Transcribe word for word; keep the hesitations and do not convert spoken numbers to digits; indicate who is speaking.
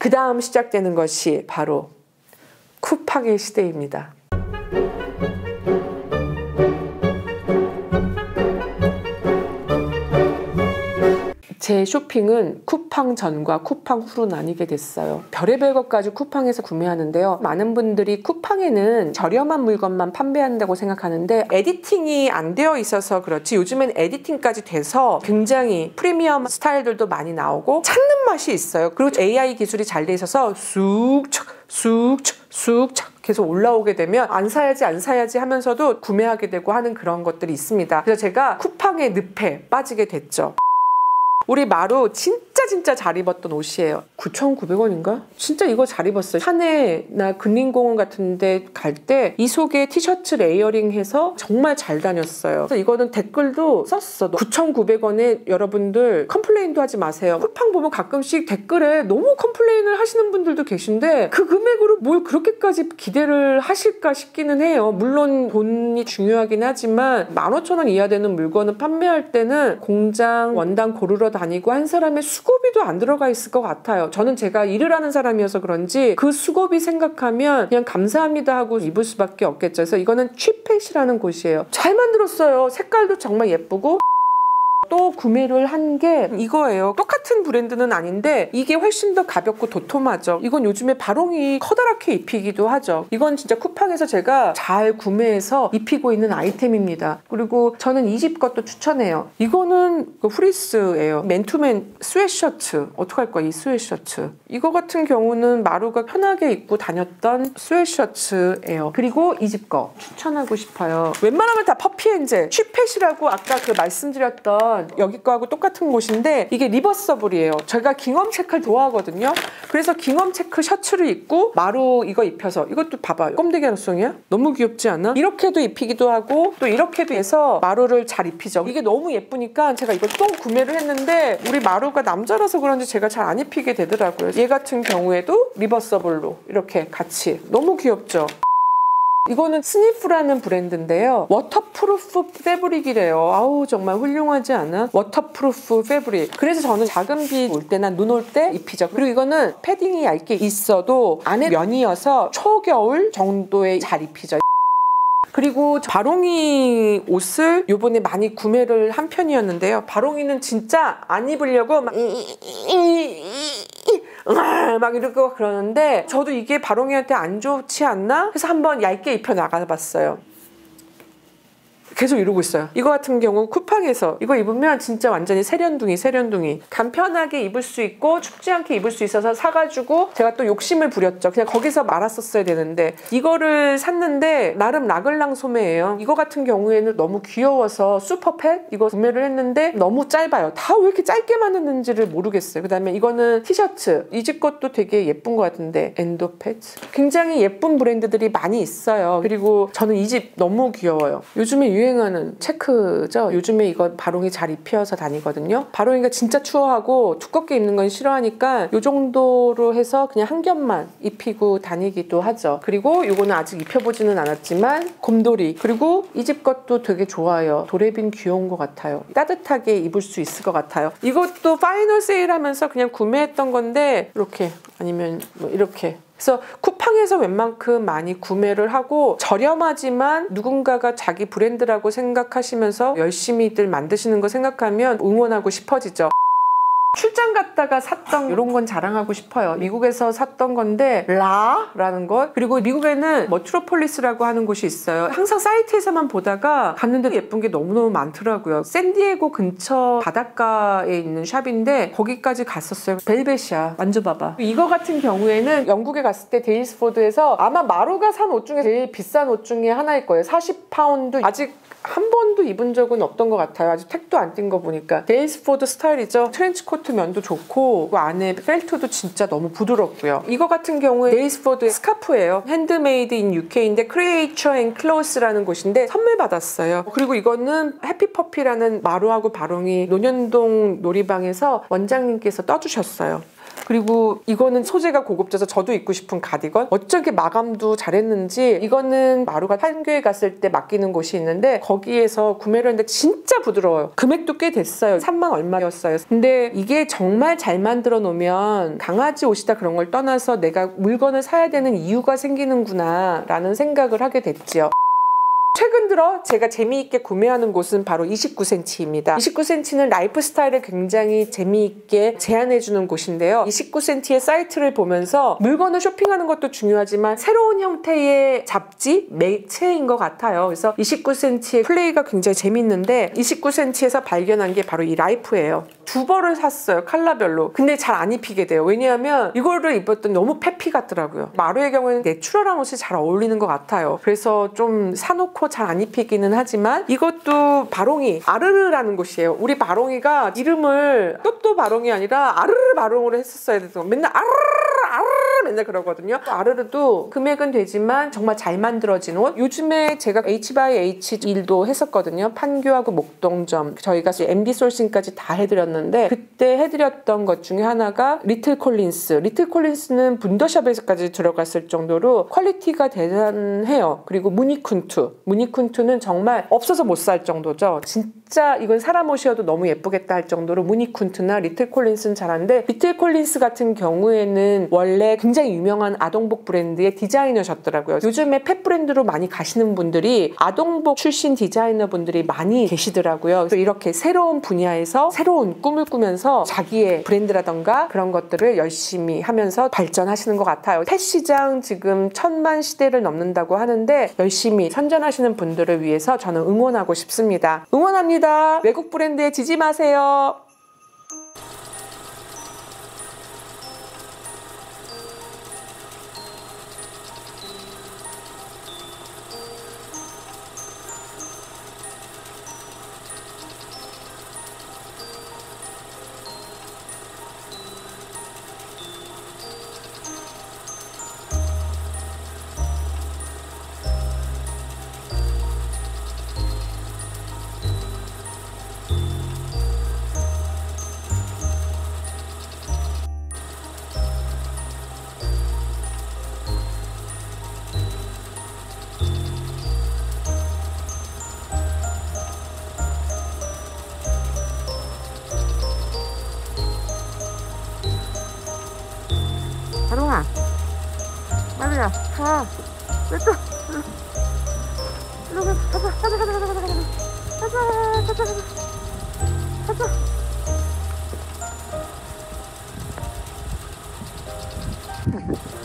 Speaker 1: 그 다음 시작되는 것이 바로 쿠팡의 시대입니다. 제 쇼핑은 쿠팡 전과 쿠팡 후로 나뉘게 됐어요. 별의별 것까지 쿠팡에서 구매하는데요. 많은 분들이 쿠팡에는 저렴한 물건만 판매한다고 생각하는데 에디팅이 안 되어 있어서 그렇지 요즘엔 에디팅까지 돼서 굉장히 프리미엄 스타일들도 많이 나오고 찾는 맛이 있어요. 그리고 에이아이 기술이 잘 돼 있어서 쑥착 쑥착 쑥착 계속 올라오게 되면 안 사야지 안 사야지 하면서도 구매하게 되고 하는 그런 것들이 있습니다. 그래서 제가 쿠팡의 늪에 빠지게 됐죠. 우리 마루 진짜 진짜 잘 입었던 옷이에요. 구천구백 원인가? 진짜 이거 잘 입었어요. 산에나 근린공원 같은 데 갈 때 이 속에 티셔츠 레이어링 해서 정말 잘 다녔어요. 그래서 이거는 댓글도 썼어. 구천구백 원에 여러분들 컴플레인도 하지 마세요. 쿠팡 보면 가끔씩 댓글에 너무 컴플레인을 하시는 분들도 계신데 그 금액으로 뭘 그렇게까지 기대를 하실까 싶기는 해요. 물론 돈이 중요하긴 하지만 만 오천 원 이하 되는 물건을 판매할 때는 공장 원단 고르러 다니고 한 사람의 수고비도 안 들어가 있을 것 같아요. 저는 제가 일을 하는 사람이어서 그런지 그 수고비 생각하면 그냥 감사합니다 하고 입을 수밖에 없겠죠. 그래서 이거는 취펫이라는 곳이에요. 잘 만들었어요. 색깔도 정말 예쁘고. 또 구매를 한 게 이거예요. 똑같은 브랜드는 아닌데 이게 훨씬 더 가볍고 도톰하죠. 이건 요즘에 바롱이 커다랗게 입히기도 하죠. 이건 진짜 쿠팡에서 제가 잘 구매해서 입히고 있는 아이템입니다. 그리고 저는 이 집 것도 추천해요. 이거는 그 프리스예요. 맨투맨 스웨셔츠. 어떡할 거야 이 스웨셔츠. 이거 같은 경우는 마루가 편하게 입고 다녔던 스웨셔츠예요. 그리고 이 집 거 추천하고 싶어요. 웬만하면 다 퍼피엔젤. 취펫이라고 아까 그 말씀드렸던 여기 거하고 똑같은 곳인데 이게 리버서블이에요. 제가 깅엄 체크를 좋아하거든요. 그래서 깅엄 체크 셔츠를 입고 마루 이거 입혀서 이것도 봐봐요. 껌데기 한송이야? 너무 귀엽지 않아? 이렇게도 입히기도 하고 또 이렇게도 해서 마루를 잘 입히죠. 이게 너무 예쁘니까 제가 이걸 또 구매를 했는데 우리 마루가 남자라서 그런지 제가 잘 안 입히게 되더라고요. 얘 같은 경우에도 리버서블로 이렇게 같이 너무 귀엽죠? 이거는 스니프라는 브랜드인데요. 워터프루프 패브릭이래요. 아우 정말 훌륭하지 않아? 워터프루프 패브릭. 그래서 저는 작은 비 올 때나 눈 올 때 입히죠. 그리고 이거는 패딩이 얇게 있어도 안에 면이어서 초겨울 정도에 잘 입히죠. 그리고 바롱이 옷을 요번에 많이 구매를 한 편이었는데요. 바롱이는 진짜 안 입으려고 막 막 이러고 그러는데 저도 이게 바롱이한테 안 좋지 않나? 해서 한번 얇게 입혀 나가봤어요. 계속 이러고 있어요. 이거 같은 경우 쿠팡에서 이거 입으면 진짜 완전히 세련둥이 세련둥이 간편하게 입을 수 있고 춥지 않게 입을 수 있어서 사가지고 제가 또 욕심을 부렸죠. 그냥 거기서 말았었어야 되는데 이거를 샀는데 나름 라글랑 소매예요. 이거 같은 경우에는 너무 귀여워서 슈퍼팻 이거 구매를 했는데 너무 짧아요. 다 왜 이렇게 짧게 만드는지를 모르겠어요. 그 다음에 이거는 티셔츠 이 집 것도 되게 예쁜 것 같은데 엔도팻 굉장히 예쁜 브랜드들이 많이 있어요. 그리고 저는 이 집 너무 귀여워요. 요즘에 유행 유행하는 체크죠. 요즘에 이거 바롱이 잘 입혀서 다니거든요. 바롱이가 진짜 추워하고 두껍게 입는 건 싫어하니까 이 정도로 해서 그냥 한 겹만 입히고 다니기도 하죠. 그리고 이거는 아직 입혀보지는 않았지만 곰돌이. 그리고 이 집 것도 되게 좋아요. 도레빈 귀여운 것 같아요. 따뜻하게 입을 수 있을 것 같아요. 이것도 파이널 세일하면서 그냥 구매했던 건데 이렇게 아니면 뭐 이렇게 그래서 쿠팡에서 웬만큼 많이 구매를 하고 저렴하지만 누군가가 자기 브랜드라고 생각하시면서 열심히들 만드시는 거 생각하면 응원하고 싶어지죠. 출장 갔다가 샀던 이런 건 자랑하고 싶어요. 미국에서 샀던 건데 라라는 것 그리고 미국에는 머트로폴리스라고 하는 곳이 있어요. 항상 사이트에서만 보다가 갔는데 예쁜 게 너무너무 많더라고요. 샌디에고 근처 바닷가에 있는 샵인데 거기까지 갔었어요. 벨벳이야. 만져봐봐. 이거 같은 경우에는 영국에 갔을 때 데일스포드에서 아마 마루가 산 옷 중에 제일 비싼 옷 중에 하나일 거예요. 사십 파운드 아직 한 번도 입은 적은 없던 것 같아요. 아직 택도 안 띈 거 보니까. 데일스포드 스타일이죠. 트렌치코트 면도 좋고 그 안에 펠트도 진짜 너무 부드럽고요. 이거 같은 경우에 데일스포드의 스카프예요. 핸드메이드 인 유케이인데 크리에이처 앤 클로스라는 곳인데 선물 받았어요. 그리고 이거는 해피퍼피라는 마루하고 바롱이 논현동 놀이방에서 원장님께서 떠주셨어요. 그리고 이거는 소재가 고급져서 저도 입고 싶은 가디건. 어쩌게 마감도 잘했는지 이거는 마루가 판교에 갔을 때 맡기는 곳이 있는데 거기에서 구매를 했는데 진짜 부드러워요. 금액도 꽤 됐어요. 삼만 얼마였어요. 근데 이게 정말 잘 만들어 놓으면 강아지 옷이다 그런 걸 떠나서 내가 물건을 사야 되는 이유가 생기는구나 라는 생각을 하게 됐죠. 최근 들어 제가 재미있게 구매하는 곳은 바로 이십구 센티미터입니다. 이십구 센티미터는 라이프 스타일을 굉장히 재미있게 제안해주는 곳인데요. 이십구 센티미터의 사이트를 보면서 물건을 쇼핑하는 것도 중요하지만 새로운 형태의 잡지, 매체인 것 같아요. 그래서 이십구 센티미터의 플레이가 굉장히 재밌는데 이십구 센티미터에서 발견한 게 바로 이 라이프예요. 두 벌을 샀어요. 컬러별로. 근데 잘 안 입히게 돼요. 왜냐하면 이거를 입었더니 너무 페피 같더라고요. 마루의 경우에는 내추럴한 옷이 잘 어울리는 것 같아요. 그래서 좀 사놓고 잘 안 입히기는 하지만 이것도 바롱이 아르르라는 곳이에요. 우리 바롱이가 이름을 또또 바롱이 아니라 아르르 바롱으로 했었어야 돼서 맨날 아르르 아르르 맨날 그러거든요. 아르르도 금액은 되지만 정말 잘 만들어진 옷. 요즘에 제가 H 바이 H 일도 했었거든요. 판교하고 목동점 저희가 엠비 소싱까지 다 해드렸는데 그때 해드렸던 것 중에 하나가 리틀 콜린스. 리틀 콜린스는 분더샵에서까지 들어갔을 정도로 퀄리티가 대단해요. 그리고 무니쿤투. 무니쿤투는 정말 없어서 못 살 정도죠. 진짜 이건 사람 옷이어도 너무 예쁘겠다 할 정도로 무니쿤투나 리틀 콜린스는 잘하는데 리틀 콜린스 같은 경우에는 원래 굉장히 유명한 아동복 브랜드의 디자이너셨더라고요. 요즘에 펫 브랜드로 많이 가시는 분들이 아동복 출신 디자이너 분들이 많이 계시더라고요. 그래서 이렇게 새로운 분야에서 새로운 꿈을 꾸면서 자기의 브랜드라던가 그런 것들을 열심히 하면서 발전하시는 것 같아요. 펫 시장 지금 천만 시대를 넘는다고 하는데 열심히 선전하시는 분들을 위해서 저는 응원하고 싶습니다. 응원합니다. 외국 브랜드에 지지 마세요. 바롱아, 마루야, 가. 왜 또? 일로 가. 가자, 가자, 가자, 가자, 가자, 가자, 가자, 가자, 가자, 가자.